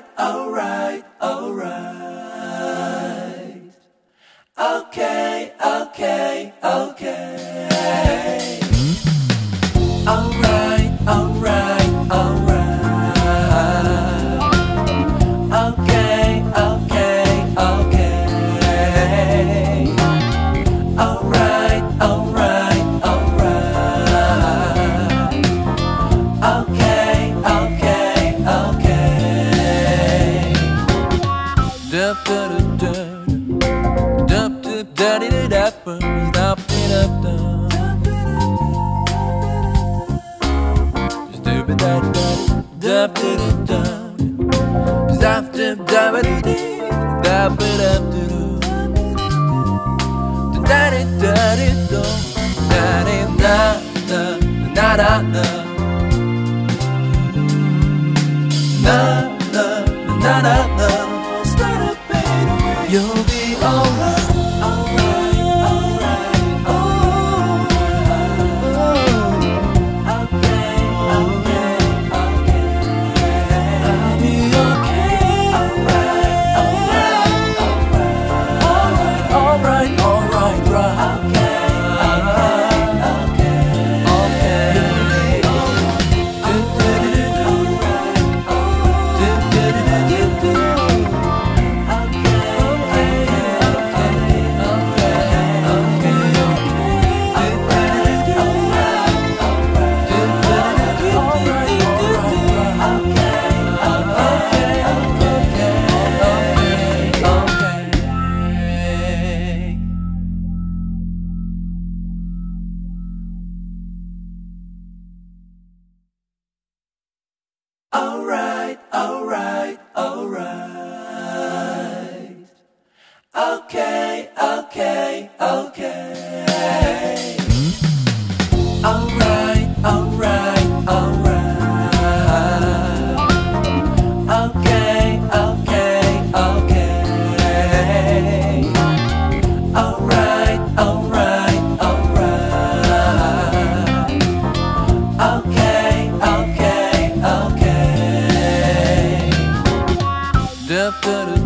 Alright, alright, alright. Okay, okay, okay. Alright, alright, alright. Okay, okay, okay. Alright, alright, alright. Okay, okay, okay. Dup da da da. Dup dup da da da da. Dup da da da. Dup da da da. Dup da da da da. Dup da da da. Da da da da da. Da da da da da da. Na na na na na. Start a better way. You'll be alright, alright, alright, alright. Okay, okay, okay. I'll be okay. Alright, alright, alright, alright, alright, right. Okay, okay, okay, alright, alright, alright. Okay, okay, okay. Alright, alright, alright. Okay, okay, okay. Alright, alright, alright. Okay, okay, okay. Dup da da